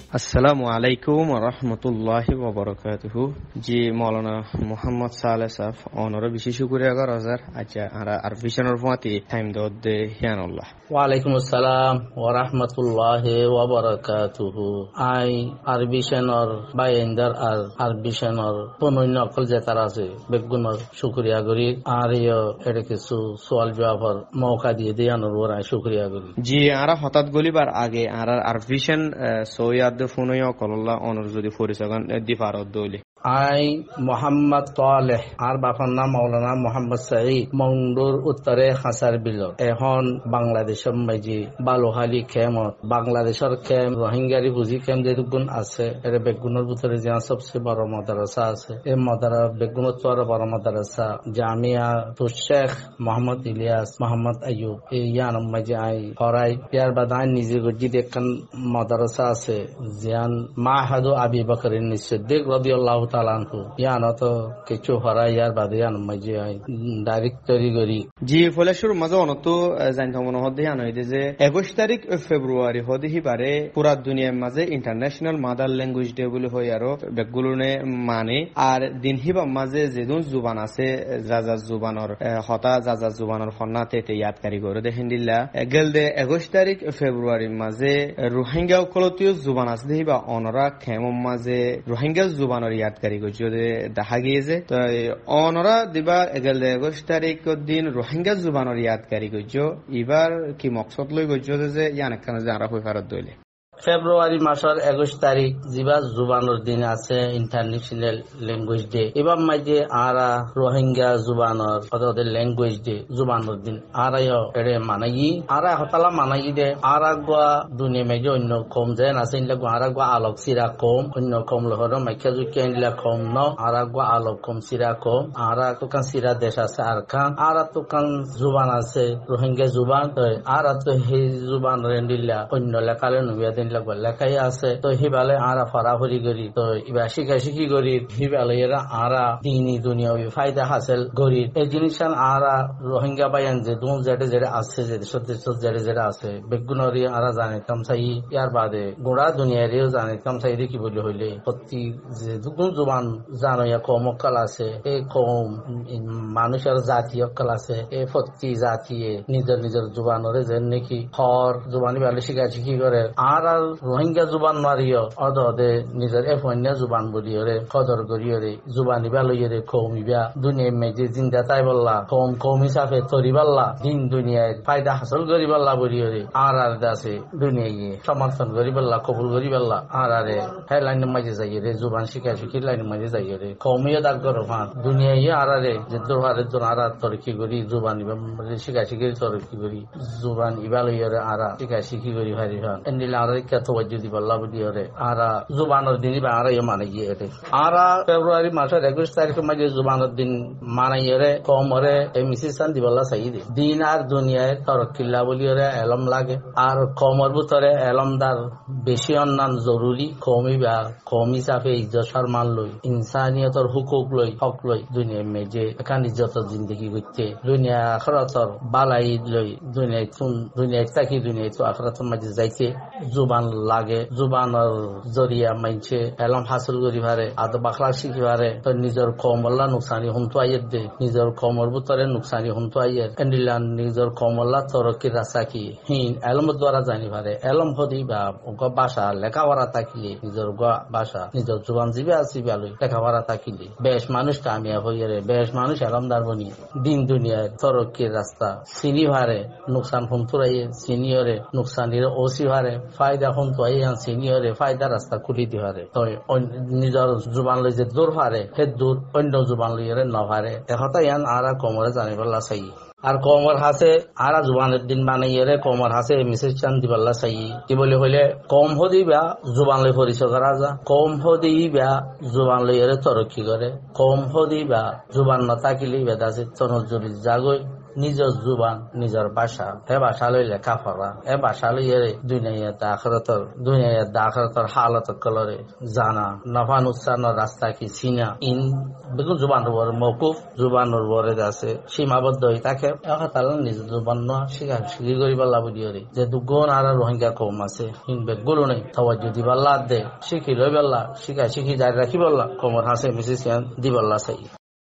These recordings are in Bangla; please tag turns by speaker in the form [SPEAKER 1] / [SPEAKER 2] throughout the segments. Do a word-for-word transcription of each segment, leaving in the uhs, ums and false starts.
[SPEAKER 1] আসসালামু আলাইকুম ওয়া রাহমাতুল্লাহি ওয়া বারাকাতুহু। জি মাওলানা মুহাম্মদ সালেহ সাফ অনর বিশেষ শুকরিয়া কর হাজার আচ্ছা আর আরবিশনের ফাতি টাইম দে হিয়ানুল্লাহ।
[SPEAKER 2] ওয়া আলাইকুম আসসালাম ওয়া রাহমাতুল্লাহি ওয়া বারাকাতুহু। আই আরবিশনৰ বাইন্দার আর আরবিশনৰ পনন্য অকল যে তার আছে বেগুনৰ শুকরিয়া করি আর ইয় এটা কিছু সওয়াল জবাবর মৌকা দিয়ে দিয়ানোর ওরা শুকরিয়া করি।
[SPEAKER 1] জি আরা হঠাৎ গলিবার আগে আর আরবিশন সৈয়াদ ফুনয় কল্লাহ অনর যদি ফরিসাগান দিফারত দইলে
[SPEAKER 2] আই মোহাম্মদ তালেহ আর বাপার নাম মৌলানা মোহাম্মদ সাঈদ মংডুর উত্তরে হাসার বিল এখন বাংলাদেশের মাঝে বালুহালি খেমত বাংলাদেশের খেম রোহিঙ্গারি বুঝি খেম যে গুণ আছে এর বেগুনের ভিতরে যে সবচেয়ে বড় মাদ্রাসা আছে এই মাদ্রাসা বেগুনের চর বড় মাদ্রাসা জামিয়া তো শেখ মোহাম্মদ ইলিয়াস মোহাম্মদ আইয়ুব এই ইয়ান মাঝে আই হরাই ইয়ার বাদ আই নিজে গজি দেখেন মাদ্রাসা আছে জিয়ান মাহাদু আবি বকরিন সিদ্দিক রাদিয়াল্লাহু তালানহু ইয়ানত কিছু হরাই ইয়ার বাদে ইয়ান মাঝে আই ডাইরেক্ট তৈরি করি।
[SPEAKER 1] জি ফলেশ্বর মাঝে অনত জানতে মনে হতে আন হইতে যে একুশ তারিখ ফেব্রুয়ারি হতে হিবারে পুরা দুনিয়ার মাঝে ইন্টারন্যাশনাল মাদার ল্যাঙ্গুয়েজ ডে বলে হয় আরো বেগুলনে মানে আর দিন হিবা মাঝে যেদুন জুবান আছে যাজা জুবানর হতা যাজা জুবানর ফন্নাতে তে ইয়াদকারী করে দেখেন দিল্লা গেল দে একুশ তারিখ ফেব্রুয়ারির মাঝে রোহিঙ্গা কলতীয় জুবান আছে হিবা অনরা খেমম মাঝে রোহিঙ্গা জুবানর ইয়াদকারী করছে দেখা গিয়েছে তো অনরা দিবা গেল দে একুশ তারিখ দিন রোহিঙ্গা জুবানর ইয়াদকারী করছো এবার কি মকসদ লই করছো যে ইয়ান একখানে যে আরা হয়ে ফেরত দইলে
[SPEAKER 2] ফেব্রুয়ারি মাসের একুশ তারিখ যা জুবানোর দিন আছে ইন্টারন্যাশনাল ল্যাঙ্গুয়েজ ডে এবার মাঝে আরা রোহিঙ্গা জুবানোর ওদের ল্যাঙ্গুয়েজ ডে জুবানোর দিন আরা এড়ে মানাই আরা হতালা মানাই দে আরা গোয়া দুনিয়া মাঝে অন্য কম যেন আছে আরা গোয়া আলোক সিরা কম অন্য কম লহর মাইকা জুকিয়া নিলা কম ন আরা গোয়া আলোক কম সিরা কম আরা তোকান সিরা দেশ আছে আর খান আরা তোকান জুবান আছে রোহিঙ্গা জুবান আরা তো সেই জুবান রেন্ডিল্লা অন্য লেখালে নবিয়া দিন লেখাই আছে তো হিবালে আরা ফরাফরি করি তো এবার শিখা শিখি করি হিবালে এরা আরা দিনী দুনিয়া ফায়দা হাসিল করি এই জিনিস আরা রোহিঙ্গা বাইন যে দুম যেটা যেটা আছে যে সত্যি যেটা যেটা আছে বেগুনরি আরা জানিতাম চাই ইয়ার বাদে গোড়া দুনিয়ারেও জানিতাম চাই কি বলি হইলে প্রতি যে দুগুণ জুবান জানো ইয়া কম অক্কাল আছে এই কম মানুষের জাতি অক্কাল আছে এই প্রতি জাতিয়ে নিজের নিজের জুবানরে যে নাকি হর জুবানি বালে শিখা শিখি করে আর রোহিঙ্গা জুবান মারিও অদে নিজের এফন্য জুবান বলিওরে কদর করিওরে জুবানিবা লইরে কৌমিবা দুনিয়া মেজে জিন্দা তাই বললা কম কৌমি সাফে তরি পাল্লা দিন দুনিয়ায় ফায়দা হাসল করি পাল্লা বলিওরে আর আর দাসে দুনিয়ায় সমর্থন করি পাল্লা কবুল করি পাল্লা আর আরে হ্যাঁ লাইনের মাঝে যাইরে জুবান শিখা শিখি লাইনের মাঝে যাইরে কৌমিও দাগ করো ফান দুনিয়ায় আর আরে যে দোহারের জন আর তরকি করি জুবান শিখা শিখি তরকি করি জুবান ইবা লইরে আর শিখা শিখি করি ভারি ফান এন্ডিলা আর যদি বল্লা বলি ওরে আরা জুবানোর দিন আরা মানে গিয়ে আরা ফেব্রুয়ারি মাসের একুশ তারিখের মাঝে জুবানোর দিন মানাই রে কম ওরে এই মিসিসান দিবল্লা চাই দে দিন আর দুনিয়ায় তরকিল্লা বলি ওরে এলম লাগে আর কমর ভিতরে এলমদার বেশি অন্যান্য জরুরি কমি বা কমি চাপে ইজ্জত সম্মান লই ইনসানিয়তর হুকুক লই হক লই দুনিয়ায় মেজে এখান ইজ্জতর জিন্দগি করতে দুনিয়া আখরাতর বালাই লই দুনিয়ায় দুনিয়ায় থাকি দুনিয়ায় তো আখরাতর মাঝে যাইতে জুবান লাগে জুবানের জরিয়া মাইছে এলম হাসিল করি পারে আদ বাখলা শিখি পারে তো নিজের কমল্লা নুকসানি হুমতো আইয়ের দে নিজের কমর ভিতরে নুকসানি হুমতো আইয়ের এন্ডিলান নিজের কমল্লা তরকির রাস্তা কি হিন এলম দ্বারা জানি পারে এলম হদি বা বাসা লেখাপড়া থাকিলে নিজের বাসা নিজের জুবান জিবে আসি ভালোই লেখাপড়া থাকিলে বেশ মানুষ কামিয়াব হইয়ারে বেশ মানুষ এলমদার বনি দিন দুনিয়ায় তরকির রাস্তা চিনি ভারে নুকসান হুমতো আইয়ে চিনিয়রে নুকসানির ওসি ভারে ফায়দা এখন তো এই সিনিয়রে ফায়দা রাস্তা খুলি দিহারে তো নিজের জুবান লই যে দূর হারে সে দূর অন্য জুবান লইরে নহারে এহতা ইয়ান আরা কমরে জানিবল্লা চাই আর কমর হাসে আরা জুবানের দিন বানাইরে কমর হাসে মিসেজ চান দিবাল্লা চাই কি বলে হইলে কম হদি বা জুবান লই পরিচয় করা যা কম হদি বা জুবান লইরে তরক্কি করে কম হদি বা জুবান নথাকিলে বেদাসে তনজুরি জাগই নিজের জুবান নিজের ভাষা এ ভাষা লই লেখা পড়া এ ভাষা লইয়ে দুনিয়াতে আখিরাতর দুনিয়াতে আখিরাতর হালত কলরে জানা নফান উচ্চারণের রাস্তা কি চিনা ইন বেগুন জুবানের উপরে মৌকুফ জুবানের উপরে আছে সীমাবদ্ধ হয়ে থাকে তাহলে নিজের জুবান না শিখা শিখি করিবার লাভ দিয়ে যে দুগুণ আর রোহিঙ্গা কম আছে হিন বেগুলো নেই তওয়াজ্জু দিবাল্লা দে শিখি লই বেল্লা শিখা শিখি জারি রাখি বললা কমর হাসে মিসিস দিবাল্লা চাই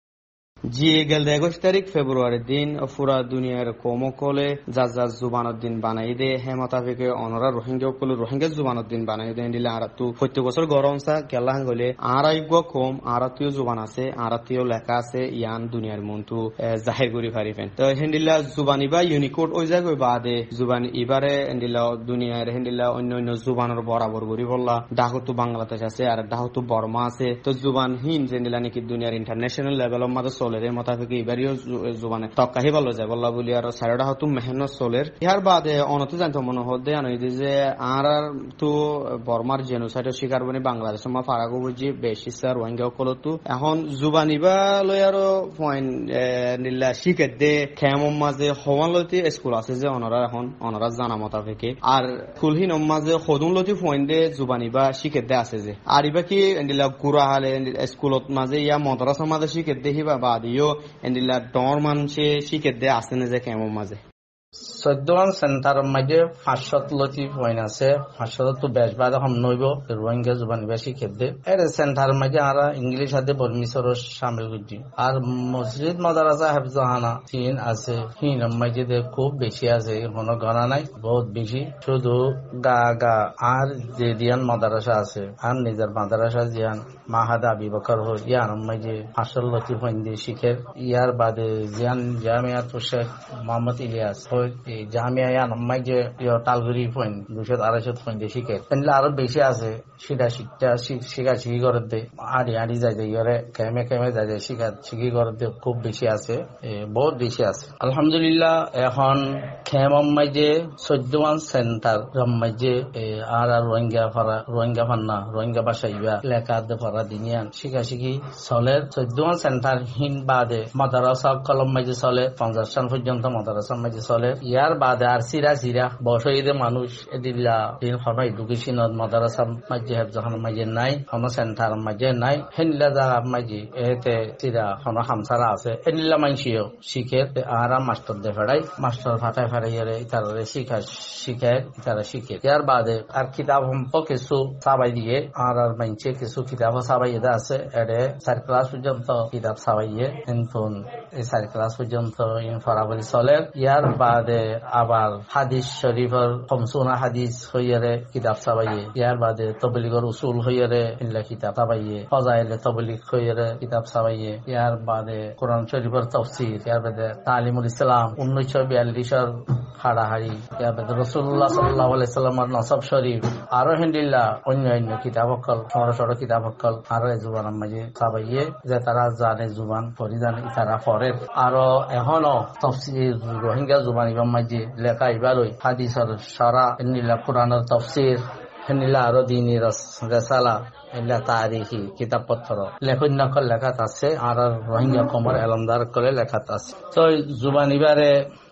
[SPEAKER 1] জি গেল একুশ তারিখ ফেব্রুয়ারির দিন পুরা দুনিয়ার কমকলে যার যার জুবানের দিন বানাই দে হে মোতাবেকে অনরা রোহিঙ্গা কলে রোহিঙ্গা জুবানের দিন বানাই দেন দিলে আর তো প্রত্যেক বছর গরম চা কেলা গলে আর কম আর জুবান আছে আর লেখা আছে ইয়ান দুনিয়ার মনটু জাহির করি পারিবেন তো হেন্ডিলা জুবানি বা ইউনিকোড ওই জায়গায় বাদে জুবানি এবারে হেন্ডিলা দুনিয়ার হেন্ডিলা অন্য অন্য জুবানের বরাবর করি বললা ডাহতো বাংলাদেশ আছে আর ডাহতো বর্মা আছে তো জুবান হিন যেন্ডিলা নাকি দুনিয়ার ইন্টারন্যাশনাল লেভেলের মধ্যে চলে মোতাবেকি এবারিও জুবানে তক্কাহি বলা যায় বল্লা বলি আর সাইডা হতো মেহনত চলের ইয়ার বাদে অনতে জানতো মনে হতে আনই যে আর তো বর্মার জেনোসাইডের শিকার বনি বাংলাদেশের মা ফারাগো বুঝি বেশি স্যার রোহিঙ্গা কলতো এখন জুবানি বা লই আরো পয়েন্ট নিলা শিখে দে খেমম মাঝে হওয়ান লতি স্কুল আছে যে অনরা এখন অনরা জানা মোতাবেকি আর ফুলহীন মাঝে সদুন লতি পয়েন্ট দে জুবানি বা শিখে দে আছে যে আর ইবা কি নিলা গুড়া হালে স্কুলত মাঝে ইয়া মদ্রাসার মাঝে শিখে দে হিবা বাদ ইও এন্ডিলা ডর মানুষে শিখে দে আছে না যে কেমন মাঝে
[SPEAKER 2] চৈধ্যমান চেণ্টাৰৰ মাঝে পাঁচশত লতি পইণ্ট আছে পাঁচশত তো বেশ বাদ এখন নইব রোহিঙ্গা জুবানি বেশি খেতে এর চেণ্টাৰৰ মাঝে আর ইংলিশ হাতে বর্মিসর সামিল করছি আর মসজিদ মাদ্রাসা হেফজাহানা তিন আছে হিন মাঝে খুব বেশি আছে কোনো গণা নাই বহুত বেশি শুধু গা গা আর যে দিয়ান মাদ্রাসা আছে আর নিজের মাদ্রাসা জিয়ান মাহাদা বিবকর হল ইয়ার মাঝে পাঁচশো লতি পইণ্ট দিয়ে শিখের ইয়ার বাদে জিয়ান জামিয়া তো শেখ মোহাম্মদ ইলিয়াস জামিয়া ইয়ান মাঝে টালগুড়ি পয়েন্ট দুশো আড়াইশো পয়েন্ট দিয়ে শিখে তাহলে আরো বেশি আছে সেটা শিখতে শিখা শিখি করে দে আড়ি আড়ি যায় যায় ইয়ে কেমে কেমে যায় যায় শিখা শিখি করে দে খুব বেশি আছে বহুত বেশি আছে আলহামদুলিল্লাহ এখন খেমম মাঝে চোদ্দমান সেন্টার মাঝে আর আর রোহিঙ্গা ফারা রোহিঙ্গা ফান্না রোহিঙ্গা ভাষা ইবা লেখা দে ফারা দিনিয়ান শিখা শিখি চলে চোদ্দমান সেন্টার হিন বাদে মাদ্রাসা কলম মাঝে চলে পঞ্চাশ সাল পর্যন্ত মাদ্রাসার মাঝে চলে ইয়ার বাদে আর সিরা সিরা বসইদে মানুষ এদিলা দিন কোনো এডুকেশনত মাদ্রাসা মাঝে হেফজাহান মাঝে নাই কোনো সেন্টার মাঝে নাই হেনিলা জায়গা মাঝে এতে সিরা কোনো হামসারা আছে এনিলা মানসিও শিখে আর মাস্টার দে ফেড়াই মাস্টার ফাটাই ফাটাই ইতারে শিখা শিখে ইতারা শিখে ইয়ার বাদে আর কিতাব কিছু সাবাই দিয়ে আর আর মানছে কিছু কিতাব সাবাই এদা আছে এডে চার ক্লাস পর্যন্ত কিতাব সাবাইয়ে কিন্তু এই চার ক্লাস পর্যন্ত ইন ফরাবলি চলে ইয়ার বাদে আবার হাদিস শরীফের খমসুনা হাদিস হইয়ারে কিতাব সাবাইয়ে ইয়ার বাদে তবলিগর উসুল হইয়ারে ইল্লা কিতাব সাবাইয়ে ফজাইলে তবলিগ হইয়ারে কিতাব সাবাইয়ে ইয়ার বাদে কোরআন শরীফের তাফসীর ইয়ার বাদে তালিমুল ইসলাম উনিশশো বিয়াল্লিশের হাড়াহাড়ি ইয়ার বাদে রাসূলুল্লাহ সাল্লাল্লাহু আলাইহি সাল্লামের নসব শরীফ আরো হেন্ডিল্লা অন্য অন্য কিতাব হকল ছোট ছোট কিতাব হকল আরো জুবানের মাঝে সাবাইয়ে যে তারা জানে জুবান পড়ি জানে তারা পড়ে আরো এখনো তাফসীর রোহিঙ্গা জুবান ইবাম মাঝে লেখা ইবারই হাদিসের সারা নীলা কোরআনের তাফসীর নীলা আরো দিনী রেসালা এলা তারিখি কিতাব পত্র লেখন নকল লেখাত আছে আর রোহিঙ্গা কমর এলমদার করে লেখাত আছে তো জুবান ইবারে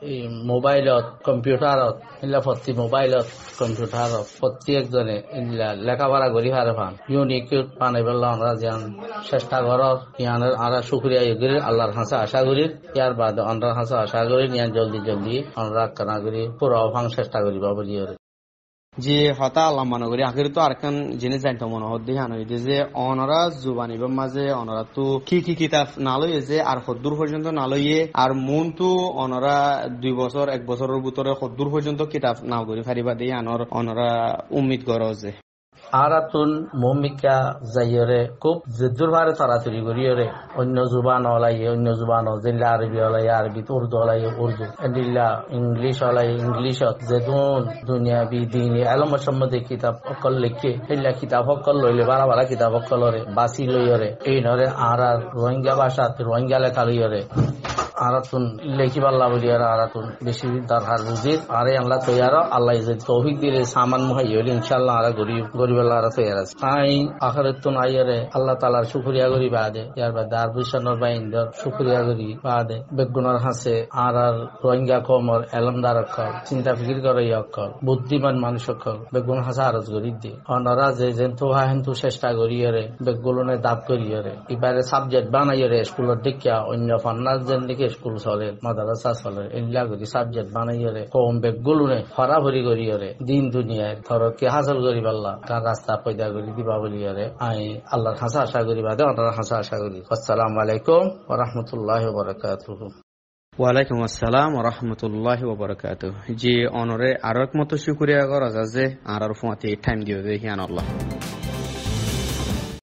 [SPEAKER 2] মোবাইলত কম্পিউটারত এলা প্রতি মোবাইলত কম্পিউটারত প্রত্যেকজনে এলা লেখাপড়া করি হারে পান ইউনিক পানাইবেলা আমরা যেন চেষ্টা করর ইয়ানের আর শুক্রিয়া ইগির আল্লাহর হাসা আশা করি ইয়ার বাদে অন্ধ্রার হাসা আশা করি নিয়া জলদি জলদি আমরা কানা করি পুরো ভাঙ চেষ্টা করি বাবুজি
[SPEAKER 1] যে হতা আল্লাহ মনে করি আখের তো আরেকখান জিনিস জানতো মনে হত দিয়ে হানো যে অনরা জুবানিবার মাঝে অনরা তো কি কি কিতাব না লইয়ে যে আর সদ্দূর পর্যন্ত না লইয়ে আর মন তো অনরা দুই বছর এক বছরের ভিতরে সদ্দূর পর্যন্ত কিতাব না করি ফারিবা দিয়ে আনর অনরা উম্মিদ করো যে
[SPEAKER 2] আরাতুন ভূমিকা যাইরে খুব জোরভাবে তাড়াতাড়ি করিয়ে অন্য জুবান হলাই অন্য জুবান যেগুলা আরবি হলাই আরবি উর্দু হলাই উর্দু এদিল্লা ইংলিশ হলাই ইংলিশত যেদুন দুনিয়াবি দিন আলমের সম্বন্ধে কিতাব অকল লিখে সেইলা কিতাব অকল লইলে বারা বারা কিতাব অকলরে বাসি লইরে এই নরে আর আর রোহিঙ্গা ভাষাত রোহিঙ্গা লেখা লইরে আরাতুন লেখি পাল্লা বলি আর আরাতুন বেশি দরকার বুঝির আরে আল্লাহ তৈয়ার আল্লাহ ইজ্জত তৌফিক দিলে সামান মুহাই হইলে ইনশাআল্লাহ আর গরিব গরিব আল্লাহ আর তৈয়ার আছে তাই আখিরাতুন আইয়ারে আল্লাহ তাআলার শুকরিয়া করি বাদে ইয়ার বাদে আর বিশানোর বাইন্দর শুকরিয়া করি বাদে বেগুনার হাসে আর আর রোহিঙ্গা কমর এলমদার অকল চিন্তা ফিকির করে অকল বুদ্ধিমান মানুষ অকল বেগুন হাসা আরজ করি দিয়ে অনরা যে যেন্তু হাহেন্তু চেষ্টা করিয়ারে বেগুলনে দাব করিয়ারে এবারে সাবজেক্ট বানাইয়ারে স্কুলের দেখিয়া অন্য ফান্নার যেন দিকে স্কুল চলে মাদ্রাসা চলে এগুলা করি সাবজেক্ট বানাইয়ারে কম বেগুলনে ফরাফরি করিয়ারে দিন দুনিয়ায় ধরকে হাসল করি পাল্লা কার রাস্তা পয়দা করি দিবা বলিয়ারে আই আল্লাহর হাসা আশা করি বাদে অনার হাসা আশা করি। আসসালামু আলাইকুম ওয়া রাহমাতুল্লাহি ওয়া বারাকাতুহু।
[SPEAKER 1] ওয়ালাইকুম আসসালাম ওয়া রাহমাতুল্লাহি ওয়া বারাকাতুহু। জি অনরে আরো এক মতো শুকরিয়া করা যায় যে আর আর ফুয়াতে টাইম দিও যে হিয়ান আল্লাহ।